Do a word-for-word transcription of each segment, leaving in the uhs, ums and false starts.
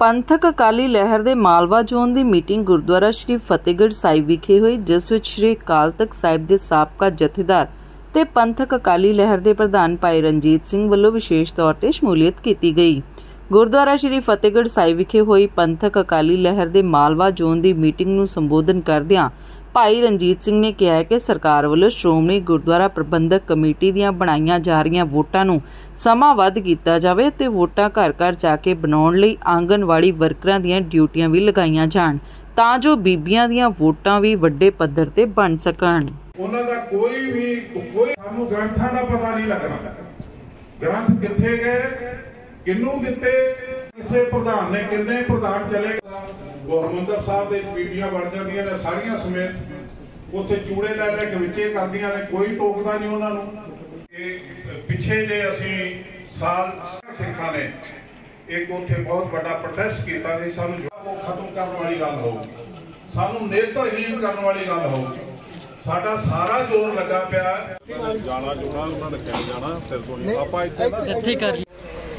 ਪੰਥਕ ਅਕਾਲੀ ਲਹਿਰ ਦੇ ਮਾਲਵਾ ਜ਼ੋਨ ਦੀ ਮੀਟਿੰਗ ਗੁਰਦੁਆਰਾ ਸ਼੍ਰੀ ਫਤਿਹਗੜ੍ਹ ਸਾਹਿਬ ਵਿਖੇ ਹੋਈ, ਜਿਸ ਵਿੱਚ ਸ਼੍ਰੀ ਅਕਾਲ ਤਖ਼ਤ ਸਾਹਿਬ ਦੇ ਸਾਬਕਾ ਜਥੇਦਾਰ ਤੇ ਪੰਥਕ ਅਕਾਲੀ ਲਹਿਰ ਦੇ ਪ੍ਰਧਾਨ ਭਾਈ ਰਣਜੀਤ ਸਿੰਘ ਵੱਲੋਂ ਵਿਸ਼ੇਸ਼ ਤੌਰ ਤੇ ਸ਼ਮੂਲੀਅਤ ਕੀਤੀ ਗਈ। ਗੁਰਦੁਆਰਾ ਸ਼੍ਰੀ ਫਤਿਹਗੜ੍ਹ ਸਾਹਿਬ ਵਿਖੇ ਹੋਈ ਪੰਥਕ ਅਕਾਲੀ ਲਹਿਰ ਦੇ ਮਾਲਵਾ ਜ਼ੋਨ ਦੀ ਮੀਟਿੰਗ ਨੂੰ ਸੰਬੋਧਨ ਕਰਦਿਆਂ ਭਾਈ ਰਣਜੀਤ ਸਿੰਘ ਨੇ ਕਿਹਾ ਕਿ ਸਰਕਾਰ ਵੱਲੋਂ ਸ਼੍ਰੋਮਣੀ ਗੁਰਦੁਆਰਾ ਪ੍ਰਬੰਧਕ ਕਮੇਟੀ ਦੀਆਂ ਬਣਾਈਆਂ ਜਾ ਰਹੀਆਂ ਵੋਟਾਂ ਨੂੰ ਸਮਾਂ ਵੱਧ ਕੀਤਾ ਜਾਵੇ ਤੇ ਵੋਟਾਂ ਘਰ ਘਰ ਜਾ ਕੇ ਬਣਾਉਣ ਲਈ ਆਂਗਨਵਾੜੀ ਵਰਕਰਾਂ ਦੀਆਂ ਡਿਊਟੀਆਂ ਵੀ ਲਗਾਈਆਂ ਜਾਣ, ਤਾਂ ਜੋ ਬੀਬੀਆਂ ਦੀਆਂ ਵੋਟਾਂ ਵੀ ਵੱਡੇ ਪੱਧਰ ਤੇ ਬਣ ਸਕਣ। ਉਹਨਾਂ ਦਾ ਕੋਈ ਵੀ ਕੋਈ ਸਾਨੂੰ ਗ੍ਰੰਥਾਂ ਦਾ ਪਤਾ ਨਹੀਂ ਲੱਗਣਾ, ਗ੍ਰੰਥ ਕਿੱਥੇ ਗਏ, ਕਿਹਨੂੰ ਦਿੱਤੇ, ਕਿਸੇ ਪ੍ਰਧਾਨ ਨੇ ਕਿੰਨੇ ਪ੍ਰਧਾਨ ਚਲੇ। ਗੁਰਮੰਦਰ ਸਾਹਿਬ ਦੇ ਬੀਬੀਆਂ ਬਣ ਜਾਂਦੀਆਂ ਨੇ ਸਾਰੀਆਂ ਸਮੇਤ, ਉੱਥੇ ਚੂੜੇ ਲੈ ਲੈ ਕੇ ਵਿੱਚੇ ਕਰਦੀਆਂ ਨੇ, ਕੋਈ ਟੋਕਦਾ ਨਹੀਂ ਉਹਨਾਂ ਨੂੰ। ਇਹ ਪਿੱਛੇ ਜੇ ਅਸੀਂ ਸਾਲ ਸਿੱਖਾਂ ਨੇ ਇੱਕ ਉੱਥੇ ਬਹੁਤ ਵੱਡਾ ਪ੍ਰੋਟੈਸਟ ਕੀਤਾ ਸੀ, ਸਾਨੂੰ ਉਹ ਖਤਮ ਕਰਨ ਵਾਲੀ ਗੱਲ ਹੋਊਗੀ, ਸਾਨੂੰ ਨੇਤਰਹੀਣ ਕਰਨ ਵਾਲੀ ਗੱਲ ਹੋਊਗੀ। ਸਾਡਾ ਸਾਰਾ ਜ਼ੋਰ ਲੱਗਾ ਪਿਆ ਜਾਣਾ ਜੁਣਾ ਉਹਨਾਂ ਨੇ ਕਹਿ ਜਾਣਾ ਸਿਰ ਤੋਂ ਆਪਾਂ ਇੱਥੇ ਕਰ ਲਈ।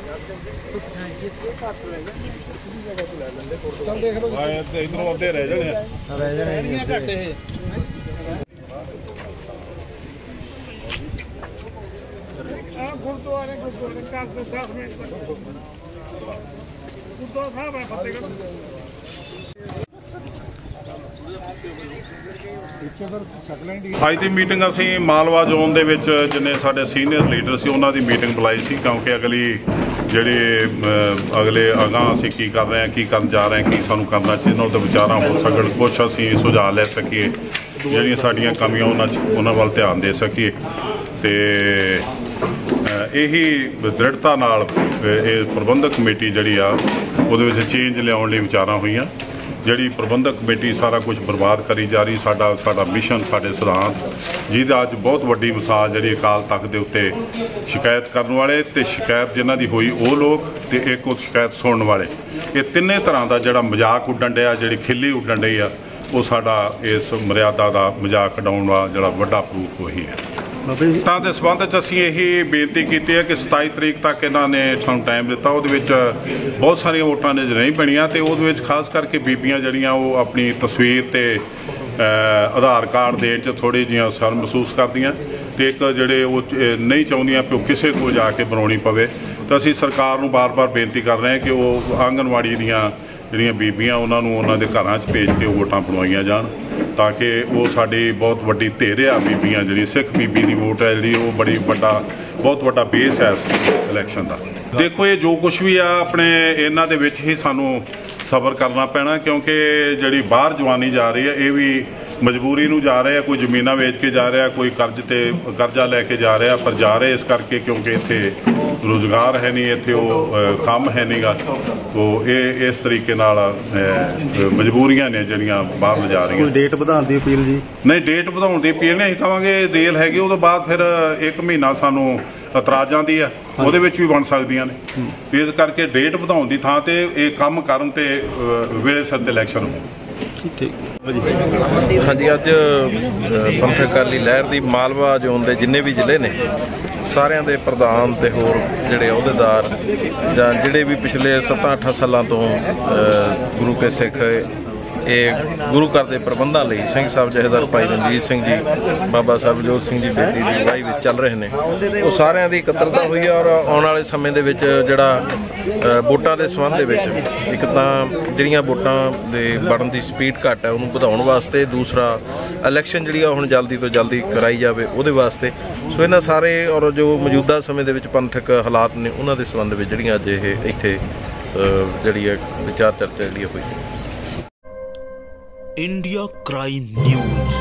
इधरों अद्धे रह जाने रह जाने घट है गुरुद्वारे गुरुद्वारे दस दस मिनट तक गुरुद्वारा साहब है फतेहगढ़। ਅੱਜ ਦੀ ਮੀਟਿੰਗ ਅਸੀਂ ਮਾਲਵਾ ਜ਼ੋਨ ਦੇ ਵਿੱਚ ਜਿੰਨੇ ਸਾਡੇ ਸੀਨੀਅਰ ਲੀਡਰ ਸੀ ਉਹਨਾਂ ਦੀ ਮੀਟਿੰਗ ਬੁਲਾਈ ਸੀ, ਕਿਉਂਕਿ ਅਗਲੀ ਜਿਹੜੇ ਅਗਲੇ ਅਗਾਂਹ ਅਸੀਂ ਕੀ ਕਰ ਰਹੇ ਹਾਂ, ਕੀ ਕਰਨ ਜਾ ਰਹੇ ਹਾਂ, ਕੀ ਸਾਨੂੰ ਕਰਨਾ ਚਾਹੀਦਾ, ਉਹਦੇ ਵਿਚਾਰਾਂ ਹੋ ਸਕਣ, ਕੁਛ ਅਸੀਂ ਸੁਝਾਅ ਲੈ ਸਕੀਏ, ਜਿਹੜੀਆਂ ਸਾਡੀਆਂ ਕਮੀਆਂ ਉਹਨਾਂ 'ਚ ਉਹਨਾਂ ਵੱਲ ਧਿਆਨ ਦੇ ਸਕੀਏ। ਅਤੇ ਇਹੀ ਦ੍ਰਿੜਤਾ ਨਾਲ ਇਹ ਪ੍ਰਬੰਧਕ ਕਮੇਟੀ ਜਿਹੜੀ ਆ ਉਹਦੇ ਵਿੱਚ ਚੇਂਜ ਲਿਆਉਣ ਲਈ ਵਿਚਾਰਾਂ ਹੋਈਆਂ। ਜਿਹੜੀ ਪ੍ਰਬੰਧਕ ਕਮੇਟੀ ਸਾਰਾ ਕੁਝ ਬਰਬਾਦ ਕਰੀ ਜਾ ਰਹੀ, ਸਾਡਾ ਸਾਡਾ ਮਿਸ਼ਨ, ਸਾਡੇ ਸਿਧਾਂਤ, ਜਿਹਦਾ ਅੱਜ ਬਹੁਤ ਵੱਡੀ ਮਿਸਾਲ ਜਿਹੜੀ ਅਕਾਲ ਤਖ਼ਤ ਦੇ ਉੱਤੇ ਸ਼ਿਕਾਇਤ ਕਰਨ ਵਾਲੇ ਅਤੇ ਸ਼ਿਕਾਇਤ ਜਿਨ੍ਹਾਂ ਦੀ ਹੋਈ ਉਹ ਲੋਕ ਅਤੇ ਇੱਕ ਉਹ ਸ਼ਿਕਾਇਤ ਸੁਣਨ ਵਾਲੇ, ਇਹ ਤਿੰਨੇ ਤਰ੍ਹਾਂ ਦਾ ਜਿਹੜਾ ਮਜ਼ਾਕ ਉੱਡਣ ਡਿਆ, ਜਿਹੜੀ ਖਿੱਲੀ ਉੱਡਣ ਡਈ ਆ, ਉਹ ਸਾਡਾ ਇਸ ਮਰਿਆਦਾ ਦਾ ਮਜ਼ਾਕ ਉਡਾਉਣ ਵਾਲਾ ਜਿਹੜਾ ਵੱਡਾ ਪ੍ਰੂਫ ਉਹੀ ਹੈ। ਤਾਂ ਦੇ ਸੰਬੰਧ 'ਚ ਅਸੀਂ ਇਹੀ ਬੇਨਤੀ ਕੀਤੀ ਹੈ ਕਿ ਸਤਾਈ ਤਰੀਕ ਤੱਕ ਇਹਨਾਂ ਨੇ ਸਾਨੂੰ ਟਾਈਮ ਦਿੱਤਾ, ਉਹਦੇ ਵਿੱਚ ਬਹੁਤ ਸਾਰੀਆਂ ਵੋਟਾਂ ਨੇ ਨਹੀਂ ਬਣੀਆਂ, ਅਤੇ ਉਹਦੇ ਵਿੱਚ ਖਾਸ ਕਰਕੇ ਬੀਬੀਆਂ ਜਿਹੜੀਆਂ ਉਹ ਆਪਣੀ ਤਸਵੀਰ ਅਤੇ ਆਧਾਰ ਕਾਰਡ ਦੇਣ 'ਚ ਥੋੜ੍ਹੀ ਜਿਹੀਆਂ ਸ਼ਰਮ ਮਹਿਸੂਸ ਕਰਦੀਆਂ, ਅਤੇ ਇੱਕ ਜਿਹੜੇ ਉਹ ਨਹੀਂ ਚਾਹੁੰਦੀਆਂ ਕਿ ਉਹ ਕਿਸੇ ਕੋਲ ਜਾ ਕੇ ਬਣਾਉਣੀ ਪਵੇ। ਤਾਂ ਅਸੀਂ ਸਰਕਾਰ ਨੂੰ ਬਾਰ-ਬਾਰ ਬੇਨਤੀ ਕਰ ਰਹੇ ਹਾਂ ਕਿ ਉਹ ਆਂਗਨਵਾੜੀ ਦੀਆਂ ਜਿਹੜੀਆਂ ਬੀਬੀਆਂ ਉਹਨਾਂ ਨੂੰ ਉਹਨਾਂ ਦੇ ਘਰਾਂ 'ਚ ਭੇਜ ਕੇ ਉਹ ਵੋਟਾਂ ਬਣਵਾਈਆਂ ਜਾਣ, ਤਾਂ ਕਿ ਉਹ ਸਾਡੀ ਬਹੁਤ ਵੱਡੀ ਧਿਰ ਆ ਬੀਬੀਆਂ, ਜਿਹੜੀ ਸਿੱਖ ਬੀਬੀ ਦੀ ਵੋਟ ਹੈ ਜਿਹੜੀ ਉਹ ਬੜੀ ਵੱਡਾ ਬਹੁਤ ਵੱਡਾ ਬੇਸ ਹੈ ਇਸ ਇਲੈਕਸ਼ਨ ਦਾ। ਦੇਖੋ ਇਹ ਜੋ ਕੁਛ ਵੀ ਆ ਆਪਣੇ ਇਹਨਾਂ ਦੇ ਵਿੱਚ ਹੀ ਸਾਨੂੰ ਸਬਰ ਕਰਨਾ ਪੈਣਾ, ਕਿਉਂਕਿ ਜਿਹੜੀ ਬਾਹਰ ਜਵਾਨੀ ਜਾ ਰਹੀ ਹੈ ਇਹ ਵੀ ਮਜਬੂਰੀ ਨੂੰ ਜਾ ਰਹੇ ਆ, ਕੋਈ ਜ਼ਮੀਨਾਂ ਵੇਚ ਕੇ ਜਾ ਰਿਹਾ, ਕੋਈ ਕਰਜ਼ ਤੇ ਕਰਜ਼ਾ ਲੈ ਕੇ ਜਾ ਰਿਹਾ, ਪਰ ਜਾ ਰਹੇ ਇਸ ਕਰਕੇ ਕਿਉਂਕਿ ਇੱਥੇ ਰੁਜ਼ਗਾਰ ਹੈ ਨਹੀਂ, ਇੱਥੇ ਉਹ ਕੰਮ ਹੈ ਨਹੀਂ ਗਾ, ਉਹ ਇਹ ਇਸ ਤਰੀਕੇ ਨਾਲ ਮਜਬੂਰੀਆਂ ਨੇ ਜਿਹੜੀਆਂ ਬਾਹਰ ਲਿਜਾ ਰਹੀਆਂ। ਕੋਈ ਡੇਟ ਵਧਾਉਣ ਦੀ ਅਪੀਲ ਜੀ? ਨਹੀਂ, ਡੇਟ ਵਧਾਉਣ ਦੀ ਅਪੀਲ ਨਹੀਂ, ਅਸੀਂ ਕਹਾਂਗੇ ਰੇਲ ਹੈਗੀ ਉਹਦੇ ਬਾਅਦ ਫਿਰ ਇੱਕ ਮਹੀਨਾ ਸਾਨੂੰ ਇਤਰਾਜ਼ਾਂ ਦੀ ਆ, ਉਹਦੇ ਵਿੱਚ ਵੀ ਬਣ ਸਕਦੀਆਂ ਨੇ, ਇਸ ਕਰਕੇ ਡੇਟ ਵਧਾਉਣ ਦੀ ਥਾਂ ਤੇ ਇਹ ਕੰਮ ਕਰਨ ਤੇ ਵੇਲੇ ਸਿਰ ਤੇ ਇਲੈਕਸ਼ਨ ਹੋਵੇ। ਠੀਕ ਹਾਂਜੀ, ਅੱਜ ਪੰਥਕ ਅਕਾਲੀ ਲਹਿਰ ਦੀ ਮਾਲਵਾ ਜ਼ੋਨ ਦੇ ਜਿੰਨੇ ਵੀ ਜ਼ਿਲ੍ਹੇ ਨੇ ਸਾਰਿਆਂ ਦੇ ਪ੍ਰਧਾਨ ਤੇ ਹੋਰ ਜਿਹੜੇ ਅਹੁਦੇਦਾਰ ਜਾਂ ਜਿਹੜੇ ਵੀ ਪਿਛਲੇ ਸੱਤਾਂ ਅੱਠਾਂ ਸਾਲਾਂ ਤੋਂ ਗੁਰੂ ਕੇ ਸਿੱਖ ਇਹ ਗੁਰੂ ਘਰ ਦੇ ਪ੍ਰਬੰਧਾਂ ਲਈ ਸਿੰਘ ਸਾਹਿਬ ਜਥੇਦਾਰ ਭਾਈ ਰਣਜੀਤ ਸਿੰਘ ਜੀ, ਬਾਬਾ ਸਰਬਜੋਤ ਸਿੰਘ ਜੀ ਬੇਦੀ ਦੀ ਅਗਵਾਈ ਵਿੱਚ ਚੱਲ ਰਹੇ ਨੇ, ਉਹ ਸਾਰਿਆਂ ਦੀ ਇਕੱਤਰਤਾ ਹੋਈ ਹੈ। ਔਰ ਆਉਣ ਵਾਲੇ ਸਮੇਂ ਦੇ ਵਿੱਚ ਜਿਹੜਾ ਵੋਟਾਂ ਦੇ ਸੰਬੰਧ ਦੇ ਵਿੱਚ ਇੱਕ ਤਾਂ ਜਿਹੜੀਆਂ ਵੋਟਾਂ ਦੇ ਬਣਨ ਦੀ ਸਪੀਡ ਘੱਟ ਹੈ ਉਹਨੂੰ ਵਧਾਉਣ ਵਾਸਤੇ, ਦੂਸਰਾ ਇਲੈਕਸ਼ਨ ਜਿਹੜੀ ਆ ਹੁਣ ਜਲਦੀ ਤੋਂ ਜਲਦੀ ਕਰਾਈ ਜਾਵੇ ਉਹਦੇ ਵਾਸਤੇ। ਸੋ ਇਹਨਾਂ ਸਾਰੇ ਔਰ ਜੋ ਮੌਜੂਦਾ ਸਮੇਂ ਦੇ ਵਿੱਚ ਪੰਥਕ ਹਾਲਾਤ ਨੇ ਉਹਨਾਂ ਦੇ ਸੰਬੰਧ ਵਿੱਚ ਜਿਹੜੀਆਂ ਅੱਜ ਇਹ ਇੱਥੇ ਜਿਹੜੀ ਹੈ ਵਿਚਾਰ ਚਰਚਾ ਜਿਹੜੀ ਹੋਈ ਹੈ। इंडिया क्राइम न्यूज,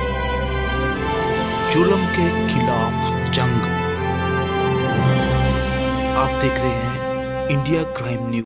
जुल्म के खिलाफ जंग। आप देख रहे हैं इंडिया क्राइम न्यूज।